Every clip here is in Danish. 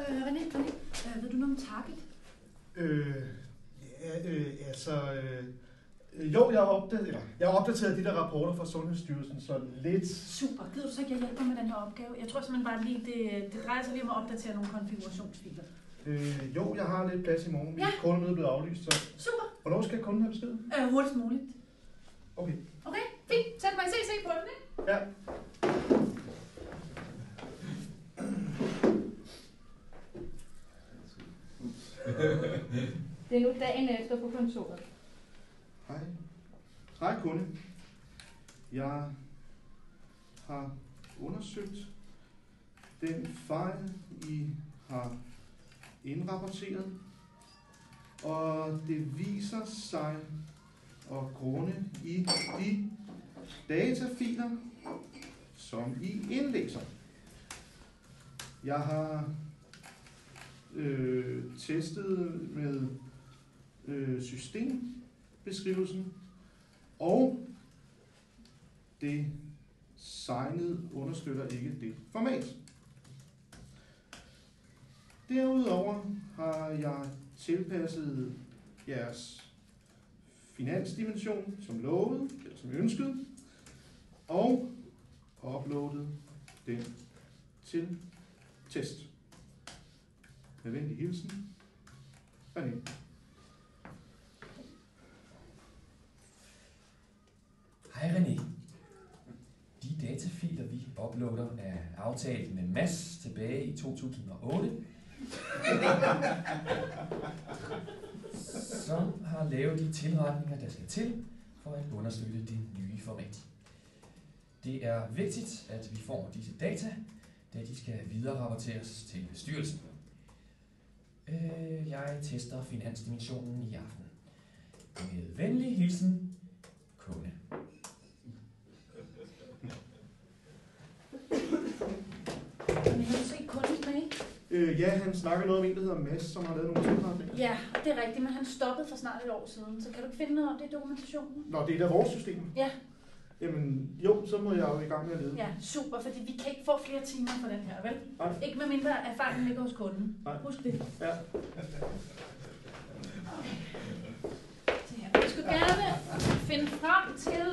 René, ved du noget om Target? Jo, jeg har opdateret de der rapporter fra Sundhedsstyrelsen, så lidt... Super. Gider du så ikke, jeg hjælper med den her opgave? Jeg tror simpelthen bare lige, det drejer sig lige om at opdatere nogle konfigurationsfiler. Jo, jeg har lidt plads i morgen. Mit kundemøde er blevet aflyst, så... Super. Hvornår skal kunden have besked? Hurtigst muligt. Okay. Okay, fint. Sæt mig i CC på den, ikke? Ja. Det er nu dagen efter på kontoret. Hej. Hej, kunde. Jeg har undersøgt den fejl, I har indrapporteret, og det viser sig at grunde i de datafiler, som I indlæser. Jeg har testet med systembeskrivelsen, og designet understøtter ikke det format. Derudover har jeg tilpasset jeres finansdimension som lovet, eller som ønsket, og uploadet den til test. Med venlig hilsen, René. Hej René. De datafiler, vi uploader, er aftalt med Mads tilbage i 2008, som har lavet de tilretninger, der skal til for at understøtte det nye format. Det er vigtigt, at vi får disse data, da de skal vidererapporteres til bestyrelsen. Jeg tester finansdimensionen i aften. Med venlig hilsen, kunde. Men har du set kundens mail? Ja, han snakker noget om en, der hedder Mads, som har lavet nogle tilretninger. Ja, det er rigtigt, men han stoppede for snart et år siden, så kan du ikke finde noget om det i dokumentationen? Nå, det er da vores system. Ja. Jamen, jo, så må jeg jo i gang med at lede. Ja, super, fordi vi kan ikke få flere timer for den her, vel? Nej. Ikke med mindre erfaringen ligger hos kunden. Nej. Husk det. Ja. Jeg skulle gerne finde frem til...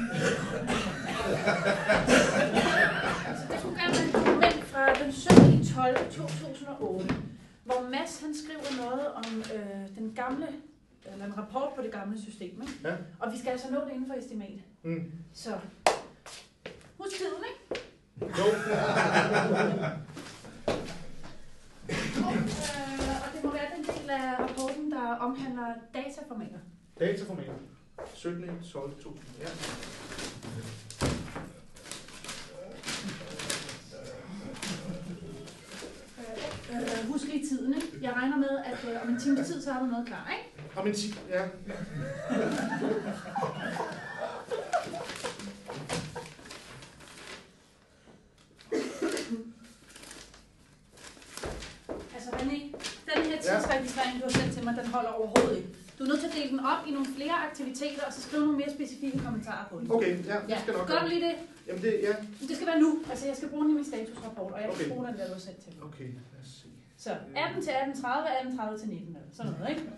det skulle gerne være et dokument fra den 17.12.2008, hvor Mads han skriver noget om den gamle, eller en rapport på det gamle system, ikke? Ja. Og vi skal altså nå det inden for estimat. Mm. Så husk tiden, ikke? Jo. Og det må være den del af rapporten, der omhandler dataformater. Dataformater. 17.12.2000. Ja. Husk lige tiden, ikke? Jeg regner med, at om en times tid, så har du noget klar, ikke? Om en time, ja. Altså René, den her tidsregistrering, du har sendt til mig, den holder overhovedet ikke. Du er nødt til at dele den op i nogle flere aktiviteter, og så skrive nogle mere specifikke kommentarer på den. Okay, ja, det skal nok. Gør du lige det? Jamen det, ja. Det skal være nu. Altså jeg skal bruge den i min statusrapport, og jeg kan bruge den, der du har sendt til mig. Okay, lad os se. Så 18 til 18.30, 18.30 til 19, sådan noget, ikke?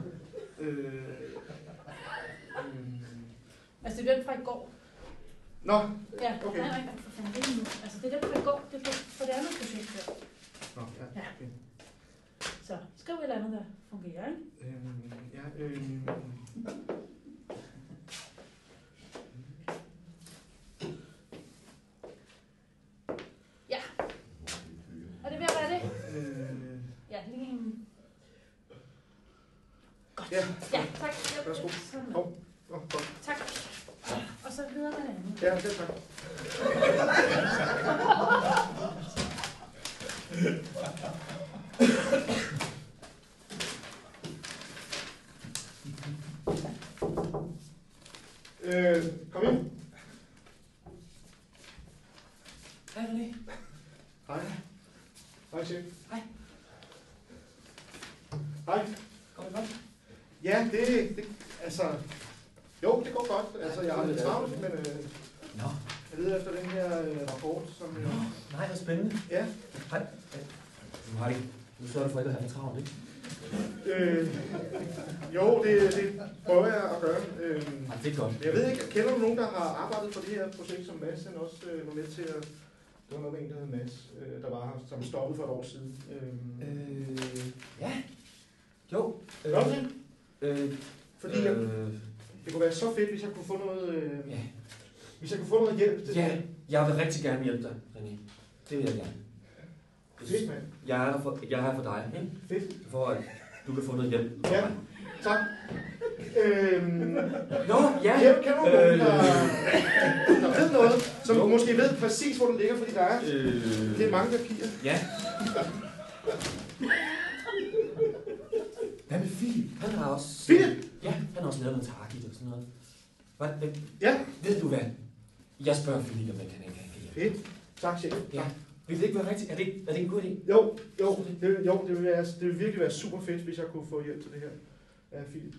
Altså det er den fra i går. Nå, ja, okay. Nej, for fanden, det er nu. Altså det er den fra i går, det er for det andet projekt der. Nå, ja, okay. Så skriv et eller andet, der fungerer, ikke? Ja. Er det ved at være det? Ja, lige en... Godt. Ja, tak. Værsgo. Godt. Tak. Og så videre med det andet. Ja, det tak. Kom ind. Hej René. Hej. Hej, chef. Hej. Hej. Går det godt? Ja, det altså... Jo, det går godt. Altså, jeg har lidt travlt, men Nå. jeg leder efter den her rapport, som... Nej, hvor spændende. Ja. Hej. Nu har det. Nu sørger du for ikke at have for travlt, ikke? Jo, det prøver jeg at gøre. Det er godt. Jeg ved ikke, kender du nogen, der har arbejdet på det her projekt, som Mads han også var med til at... Det var noget med en, der hed Mads, der var her, som stoppede for et år siden. Ja. Jo. Gør du det? Fordi det kunne være så fedt, hvis jeg kunne få noget... Hvis jeg kunne få noget hjælp til Ja, det. jeg vil rigtig gerne hjælpe dig, René. Det vil jeg gerne. Fedt, mand. Jeg er her for dig, ikke? Fedt. For at du kan få noget hjælp. Ja, tak. Nå, ja. Kan du nogen, der ved noget, som måske ved præcis, hvor det ligger, fordi der er det er mange papirer. Ja. Hvad med Philip? Han har også... Philip? Ja, han har også lavet noget target og sådan noget. Ja. Ved du hvad? Jeg spørger Philip, om han kan hjælpe. Fedt. Tak, chef. Ja. Vil det ikke være rigtigt? Er det ikke en god idé? Jo, det vil virkelig være super fedt, hvis jeg kunne få hjælp til det her af Philip.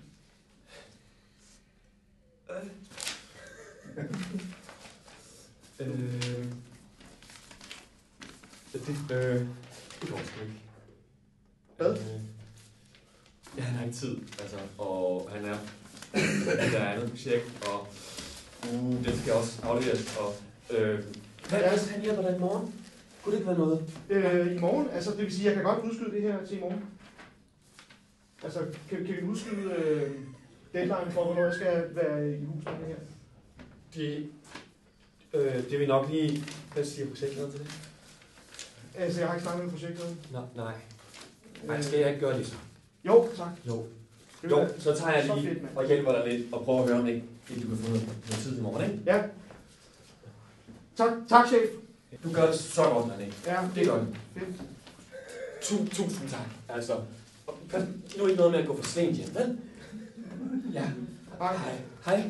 Det går sgu ikke. Hvad? Ja, han har ikke tid, altså, og han er der er andet projekt, og det skal også afleveres, og hvad hvis han hjælper dig i morgen? Kunne det ikke være noget? I morgen? Altså, det vil sige, at jeg kan godt udskyde det her til i morgen. Altså, kan vi udskyde deadline for, hvornår jeg skal være i huset med det her? Det vil nok lige... Hvad siger projektleder til det? Altså, jeg har ikke snakket med projektet. Nej. Nej, skal jeg ikke gøre det så? Jo, tak. Jo, så tager jeg lige og hjælper dig lidt og prøver at høre, om ikke du kan få noget tid i morgen, ikke? Ja. Tak, chef. Du gør det så godt, René. Ja, det er godt. Fedt. Tusind tak. Altså, nu er ikke noget med at gå for sent hjem, vel? Ja. Hej.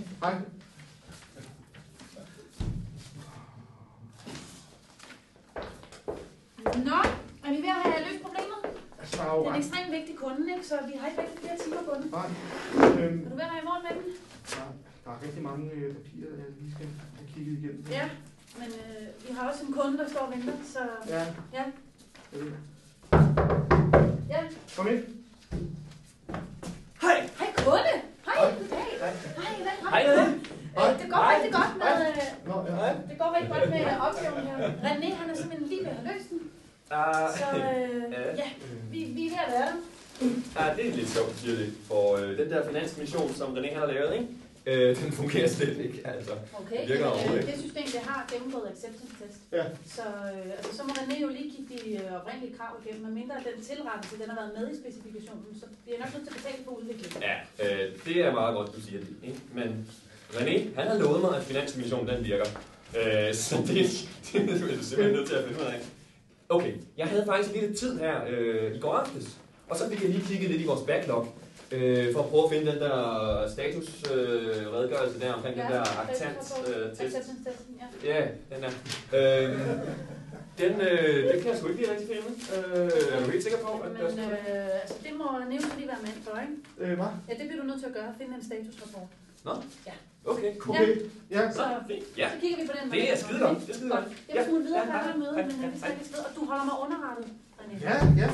Nå, er vi ved at have løst problemet? Altså, det er en ekstremt vigtig kunde, ikke? Så vi har ikke rigtig flere timer på den. Nej. Er du ved at være i morgen med den? Der er rigtig mange papirer, jeg lige skal have kigget igennem. Ja, men vi har også en kunde, der står og venter, så... Ja. Ja. Ja. Kom ind. Hej kunde! Hej, goddag! Hej. Det går rigtig godt med... Det går rigtig godt med opgaven her. René, han er simpelthen lige ved at have løst den. Så ja, vi er ved at være der. Ja, det er lidt sjovt, siger det. For den der finansmission, som René har lavet, ikke? Den fungerer slet ikke, altså. Okay, det system, det har gennemgået acceptance test. Ja. Så må René jo lige kigge de oprindelige krav igennem, medmindre den tilrettelse, den har været med i specifikationen, så vi er nok nødt til at betale for udviklingen. Ja, det er meget godt, du siger det, ikke? Men René, han har lovet mig, at finansmissionen den virker. Så det er simpelthen nødt til at finde ud af. Okay, jeg havde faktisk lidt tid her i går aftes, og så fik jeg lige kigget lidt i vores backlog, for at prøve at finde den der statusredegørelse der omkring den der aktant-test. Ja, den der. Det kan jeg sgu ikke lige rigtig finde. Er du helt sikker på, at altså, det må nævnt lige være mand for, ikke? Hvad? Ja, det bliver du nødt til at gøre. Finde en statusrapport. Nå? Ja. Okay, cool. Ja. Så kigger vi på den. Det er skide godt. Jeg vil smule videre fra møde, men vi skal ikke og du holder mig underrettet, René. Ja.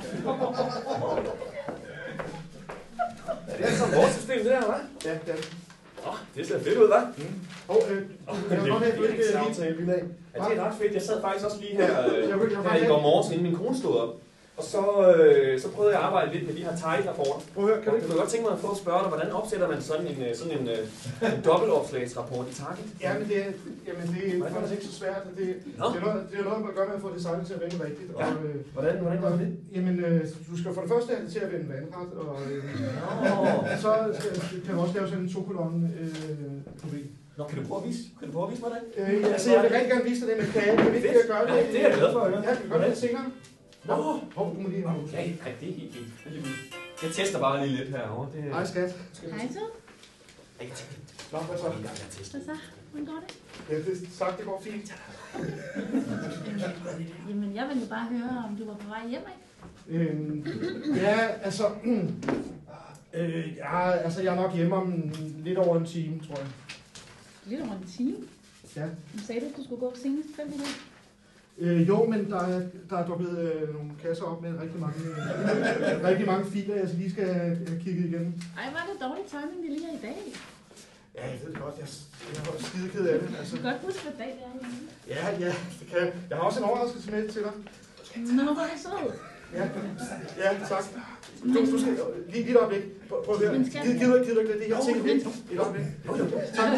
Det er sådan vores system, det her, hva'? Ja. Det ser fedt ud, hva'? Jeg vil godt have, at du ikke lige tager af. Ja, det er ret fedt. Jeg sad faktisk også lige her i går morges, inden min kone stod op. Og så prøvede jeg at arbejde lidt med de her TIDE-rapporter. Prøv at høre, kan du godt tænke mig at få at spørge dig, hvordan opsætter man sådan en dobbeltopslagsrapport i Target? Jamen det er faktisk ikke så svært. Det er noget, man gør med at få designet til at vende rigtigt. Ja. Hvordan gør man det? Jamen, du skal for det første have det til at vende vandret, og så kan du også lave sådan en 2-kolonne problem. Nå, kan du prøve at vise mig det? Altså, jeg vil rigtig gerne vise dig det, men kan jeg ikke gøre det? Det er jeg glad for at høre. Ja, kan vi gøre det senere? Nå, du må lige have okay, det er helt fint. Jeg tester bare lige lidt herovre. Hej, skat. Hej, så. Nå, hvad så? Hvad så? Hvordan går det? Ja, det går fint. Jamen, jeg ville bare høre, om du var på vej hjem, ikke? Ja, altså... jeg er nok hjemme om lidt over en time, tror jeg. Lidt over en time? Ja. Du sagde, at du skulle gå senest 5 minutter. Jo, men der er dukket nogle kasser op med rigtig mange filer, jeg lige skal kigge igennem. Ej, var det dårlig timing, det lige er i dag? Ja, jeg ved det godt. Jeg er skide ked af det. Altså. Du kan godt huske, hvad dag det er hjemme. Ja, det kan jeg. Jeg har også en overraskelse med til dig. Nå, hvor er det så? Ja, tak. Du skal lige et øjeblik. Prøv at høre. Gider du ikke det? Jeg tænker lidt. Et øjeblik. Tak.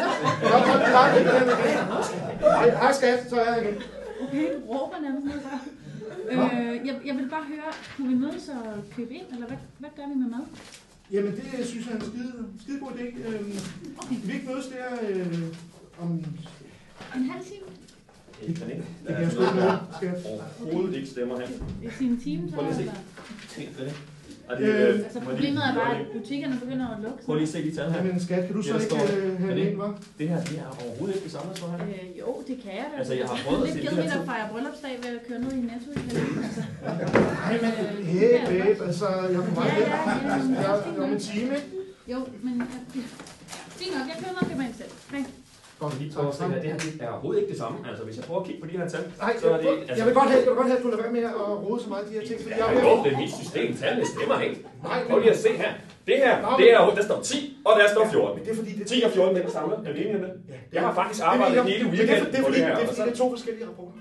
Hej skat, så er jeg igen. Okay, du råber nærmest noget fra. Jeg vil bare høre, kunne vi mødes og købe ind, eller hvad gør vi med mad? Jamen det synes jeg er en skide god idé. Okay. Vi ikke mødes der om... En halv time? Det kan jeg sgu ikke noget, skat. Overhovedet ikke stemmer her. I sin time, så eller? Altså problemet er bare, at butikkerne begynder at lukke. Prøv lige at se de tal her. Men skat, kan du så ikke have det ind, hva'? Det her, det er overhovedet ikke det samme, så her. Jo, det kan jeg da. Altså, jeg har prøvet at se det her. Det er lidt kedeligt at fejre bryllupsdag ved at køre ned i Netto i Berlin, altså. Nej, men hey babe, altså, jeg er på vej hjem. Jeg er om en time, ikke? Jo, men fint nok, jeg kører nok det med en selv. Hej. Det her det er overhovedet ikke det samme. Altså, hvis jeg prøver at kigge på de her tal, nej, så er det... Altså, jeg vil godt have, at du lader være med at rode så meget af de her ting. Fordi det er mit system. Tallene stemmer ikke. Nej, prøv lige at se her. Det her, der står 10, og der står 14. Det er fordi, det 10 og 14 mænd samlet. Er det enige med? Jeg har faktisk arbejdet hele weekenden på det her. Det er fordi, det er to forskellige rapporter.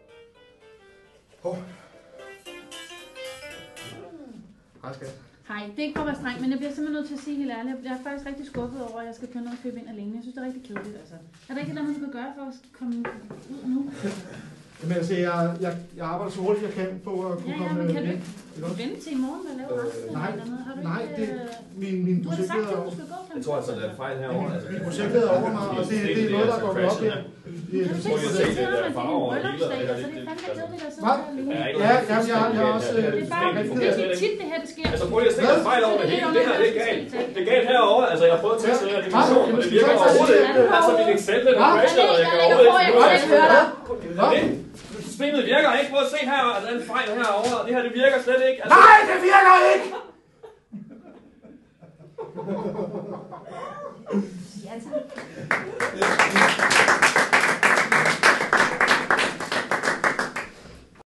Hej, skat. Hej, det er ikke for at være streng, men jeg bliver simpelthen nødt til at sige helt ærligt. Jeg er faktisk rigtig skuffet over, at jeg skal køre ned og købe ind alene. Jeg synes, det er rigtig kedeligt, altså. Er der ikke noget, du kan gøre for at komme ud nu? Jamen altså, jeg arbejder så hurtigt jeg kan på at kunne komme men kan ind. du vente til i morgen og lave resten eller noget? Har du nej, ikke, min du har sagt, projektleder... at du skal gå kl. Jeg tror altså, der er fejl herovre. Min projektleder over mig, og det er noget, der går op her. Kan du så ikke sige til ham, at det er en bryllupsdag? Altså, det er fandme kedeligt at sidde der alene. Jeg er også... Det er bare, det er ikke tit, det her, det sker. Altså, prøv lige at se, der er fejl over det hele. Det her, det er galt. Det er galt herovre. Altså, jeg har prøvet at teste den her dimension, og det virker overhovedet ikke. Altså, min Excel, den er crashet, og jeg kan overhovedet ikke... Systemet virker ikke. Prøv at se her, altså der er en fejl herovre, og det her, det virker slet ikke. Altså... Nej, det virker ikke!